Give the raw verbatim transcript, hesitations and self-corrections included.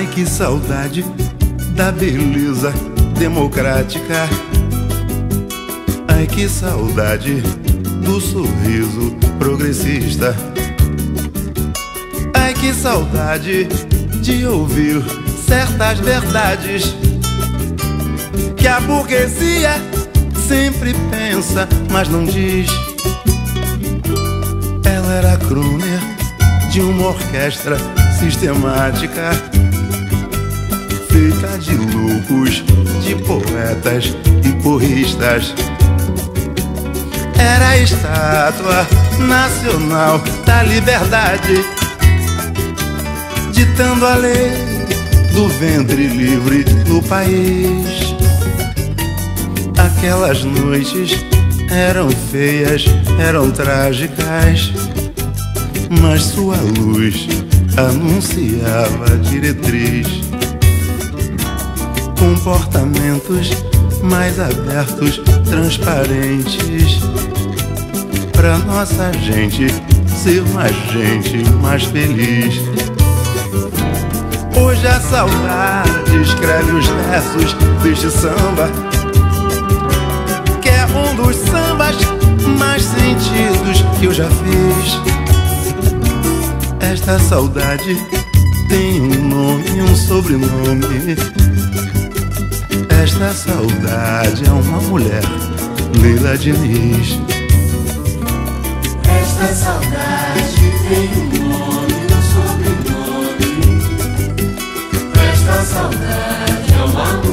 Ai, que saudade da beleza democrática. Ai, que saudade do sorriso progressista. Ai, que saudade de ouvir certas verdades que a burguesia sempre pensa, mas não diz. Ela era crooner de uma orquestra sistemática, feita de loucos, de poetas e porristas. Era a estátua nacional da liberdade, ditando a lei do ventre livre no país. Aquelas noites eram feias, eram trágicas, mas sua luz anunciava diretriz. Comportamentos mais abertos, transparentes, pra nossa gente ser mais gente, mais feliz. Hoje a saudade escreve os versos deste samba, que é um dos sambas mais sentidos que eu já fiz. Esta saudade tem um nome e um sobrenome. Esta saudade é uma mulher, Leila Diniz. Esta saudade tem um nome e um sobrenome. Esta saudade é uma mulher.